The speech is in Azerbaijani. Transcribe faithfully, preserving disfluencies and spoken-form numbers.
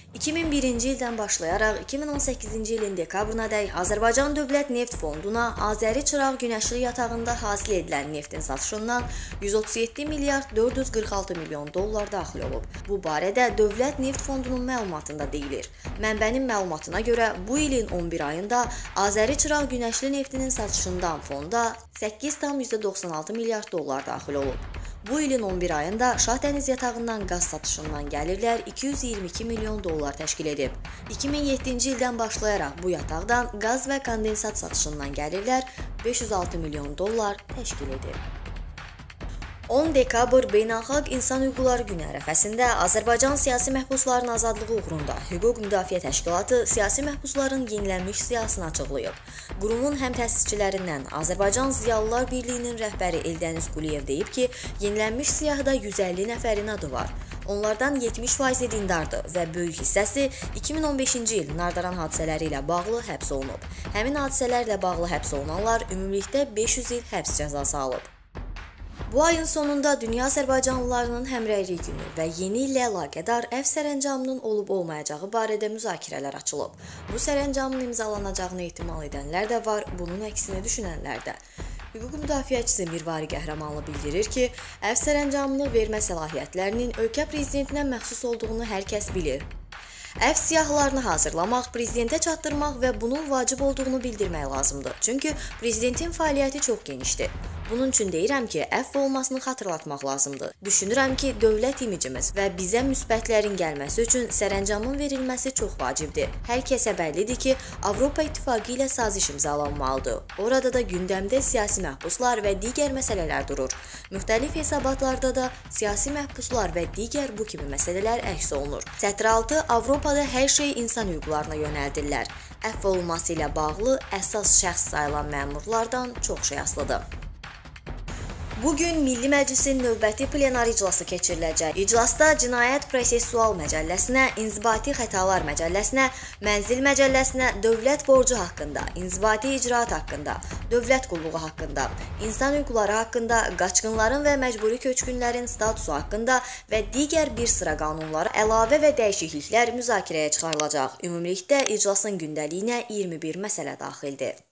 iki min birinci ildən başlayaraq iki min on səkkizinci ilin dekabrınadək Azərbaycan Dövlət Neft Fonduna Azəri Çıraq Günəşli yatağında hasil edilən neftin satışından yüz otuz yeddi milyard dörd yüz qırx altı milyon dollar daxil olub. Bu barədə Dövlət Neft Fondunun məlumatında deyilir. Mənbənin məlumatına görə bu ilin on bir ayında Azəri Çıraq Günəşli neftinin satışından fonda səkkiz tam doxsan altı milyard dollar daxil olub. Bu ilin on bir ayında Şahdəniz yatağından qaz satışından gəlirlər iki yüz iyirmi iki milyon dollar təşkil edib. iki min yeddinci ildən başlayaraq bu yataqdan qaz və kondensat satışından gəlirlər beş yüz altı milyon dollar təşkil edib. on dekabr Beynəlxalq İnsan Hüquqları Günü ərəfəsində Azərbaycan siyasi məhbusların azadlığı uğrunda Hüquq Müdafiə Təşkilatı siyasi məhbusların yenilənmiş siyahısını açıqlayıb. Qurumun həm təsisçilərindən Azərbaycan Ziyalılar Birliyinin rəhbəri Eldəniz Quliyev deyib ki, yenilənmiş siyahıda yüz əlli nəfərin adı var. Onlardan yetmiş faizi dindardır və böyük hissəsi iki min on beşinci il Nardaran hadisələri ilə bağlı həbs olunub. Həmin hadisələrlə bağlı həbs olunanlar ümumilikdə beş yüz il həbs cəzası alıb. Bu ayın sonunda Dünya Azərbaycanlılarının Həmrəylik günü və yeni illə əlaqədar əf sərəncamının olub-olmayacağı barədə müzakirələr açılıb. Bu sərəncamın imzalanacağını ehtimal edənlər də var, bunun əksini düşünənlər də. Hüquq müdafiəçisi Mirvari Qəhrəmanlı bildirir ki, əf sərəncamını vermə səlahiyyətlərinin ölkə prezidentinə məxsus olduğunu hər kəs bilir. Əf siyahılarını hazırlamaq, prezidentə çatdırmaq və bunun vacib olduğunu bildirmək lazımdır. Çünki prezidentin fəaliyyəti çox genişdir. Bunun üçün deyirəm ki, əfv olmasını xatırlatmaq lazımdır. Düşünürəm ki, dövlət imicimiz və bizə müsbətlərin gəlməsi üçün sərəncamın verilməsi çox vacibdir. Hər kəsə bəllidir ki, Avropa İttifaqı ilə saziş imzalanmalıdır. Orada da gündəmdə siyasi məhbuslar və digər məsələlər durur. Müxtəlif hesabatlarda da siyasi məhbuslar və digər bu kimi məsələlər əks olunur. Sətr altı Avropada hər şey insan hüquqlarına yönəldirlər. Əfv olunması ilə bağlı əsas şəxs sayılan məmurlardan çox şey asılıdır. Bugün Milli Məclisin növbəti plenar iclası keçiriləcək. İclasda Cinayət Prosessual Məcəlləsinə, İnzibati Xətalar Məcəlləsinə, Mənzil Məcəlləsinə, dövlət borcu haqqında, inzibati icraat haqqında, dövlət qulluğu haqqında, insan hüquqları haqqında, qaçqınların və məcburi köçkünlərin statusu haqqında və digər bir sıra qanunlara əlavə və dəyişikliklər müzakirəyə çıxarılacaq. Ümumilikdə iclasın gündəliyinə iyirmi bir məsələ daxildir.